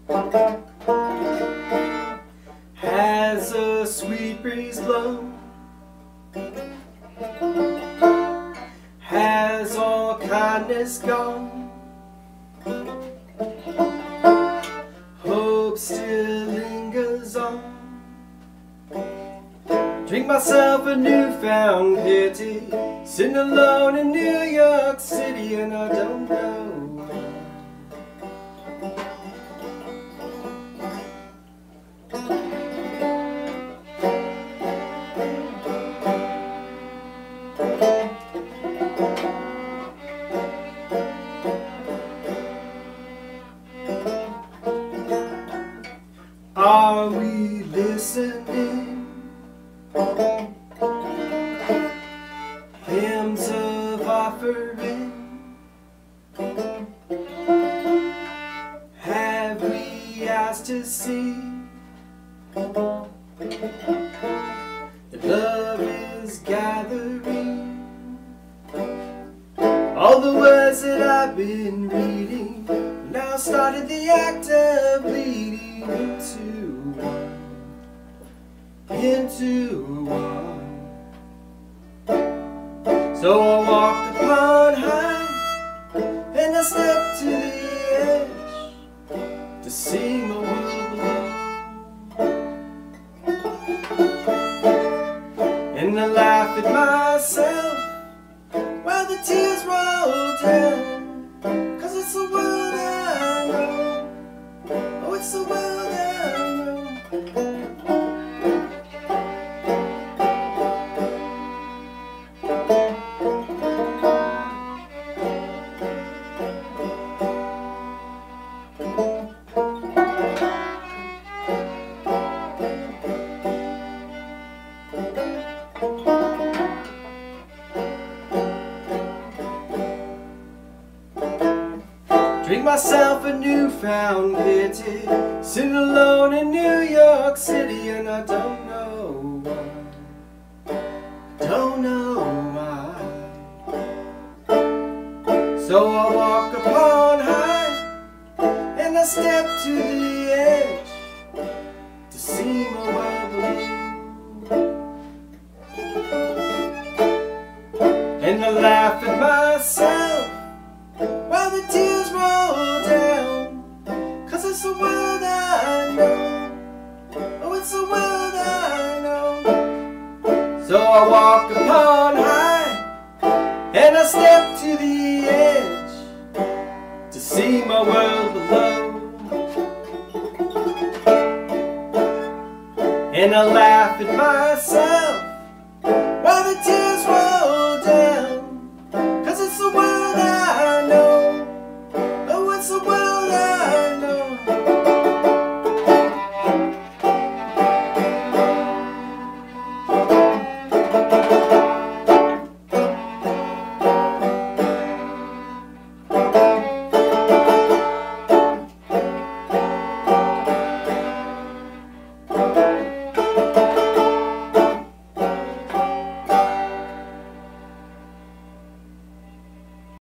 Has a sweet breeze blown? Has all kindness gone? Hope still lingers on. Drink myself a newfound pity, sitting alone in New York City, and I don't know. Are we listening? Hymns of offering. Have we asked to see that love is gathering? All the words that I've been reading now started the act of bleeding into one. So I walked upon high, and I stepped to the edge to see my world below. And I laugh at myself while the tears roll down, 'cause it's the world I know. Oh, it's the world I know. Drink myself a newfound pity, sitting alone in New York City, and I don't know why. Don't know why. So I walk upon high, and I step to the edge to see my world below. And I laugh at myself while the tears roll down, 'cause it's the world I know. Oh, it's the world I know. So I walk upon high, and I step to the edge to see my world below. And I laugh at myself